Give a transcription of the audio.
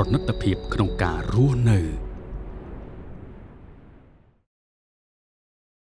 ណិតភាពក្នុងការរស់នៅ